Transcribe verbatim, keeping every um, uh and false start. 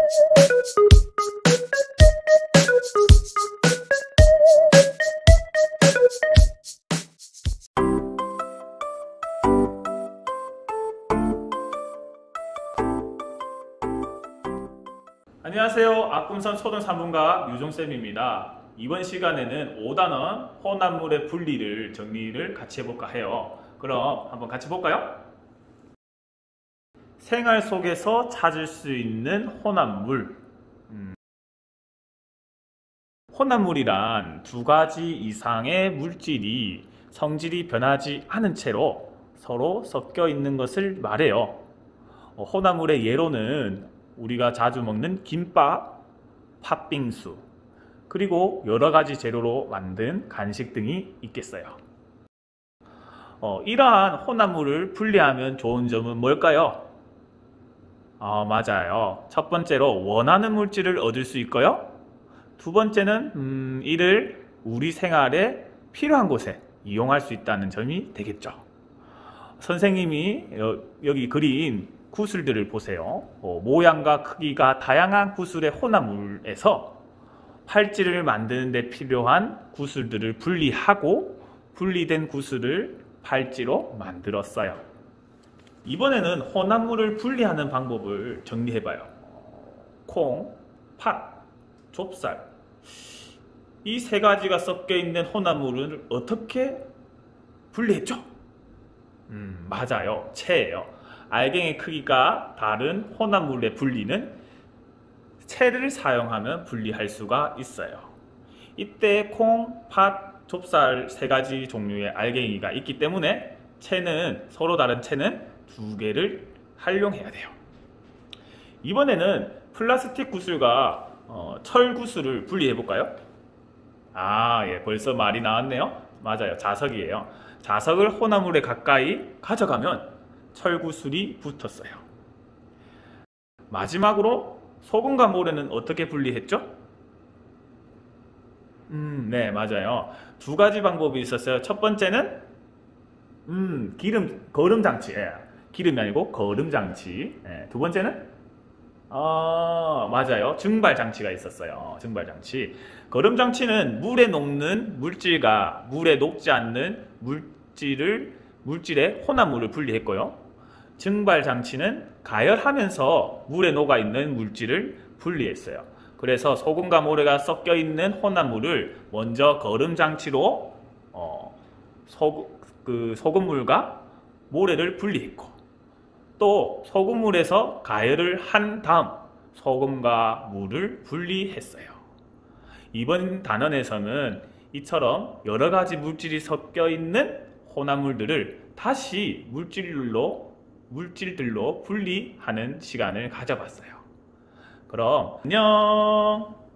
안녕하세요. 악금선 초등산문과 유종쌤입니다. 이번 시간에는 오 단원 혼합물의 분리를 정리를 같이 해볼까 해요. 그럼 한번 같이 볼까요? 생활 속에서 찾을 수 있는 혼합물. 음. 혼합물이란 두 가지 이상의 물질이 성질이 변하지 않은 채로 서로 섞여 있는 것을 말해요. 어, 혼합물의 예로는 우리가 자주 먹는 김밥, 팥빙수, 그리고 여러 가지 재료로 만든 간식 등이 있겠어요. 어, 이러한 혼합물을 분리하면 좋은 점은 뭘까요? 어, 맞아요. 첫 번째로 원하는 물질을 얻을 수 있고요. 두 번째는 음, 이를 우리 생활에 필요한 곳에 이용할 수 있다는 점이 되겠죠. 선생님이 여, 여기 그린 구슬들을 보세요. 어, 모양과 크기가 다양한 구슬의 혼합물에서 팔찌를 만드는 데 필요한 구슬들을 분리하고 분리된 구슬을 팔찌로 만들었어요. 이번에는 혼합물을 분리하는 방법을 정리해봐요. 콩, 팥, 좁쌀, 이 세 가지가 섞여 있는 혼합물을 어떻게 분리했죠? 음, 맞아요. 채예요. 알갱이 크기가 다른 혼합물의 분리는 채를 사용하면 분리할 수가 있어요. 이때 콩, 팥, 좁쌀 세 가지 종류의 알갱이가 있기 때문에 채는 서로 다른 채는 두 개를 활용해야 돼요. 이번에는 플라스틱 구슬과 어, 철 구슬을 분리해 볼까요? 아, 예, 벌써 말이 나왔네요. 맞아요. 자석이에요. 자석을 혼합물에 가까이 가져가면 철구슬이 붙었어요. 마지막으로 소금과 모래는 어떻게 분리했죠? 음, 네, 맞아요. 두 가지 방법이 있었어요. 첫 번째는 음, 기름, 거름장치. 예, 기름이 아니고 거름장치. 예, 두 번째는 어, 맞아요. 증발장치가 있었어요. 증발장치. 거름장치는 물에 녹는 물질과 물에 녹지 않는 물질을 물질의 혼합물을 분리했고요. 증발장치는 가열하면서 물에 녹아있는 물질을 분리했어요. 그래서 소금과 모래가 섞여 있는 혼합물을 먼저 거름장치로 어, 소, 그 소금물과 모래를 분리했고, 또 소금물에서 가열을 한 다음 소금과 물을 분리했어요. 이번 단원에서는 이처럼 여러 가지 물질이 섞여 있는 혼합물들을 다시 물질로, 물질들로 분리하는 시간을 가져봤어요. 그럼 안녕!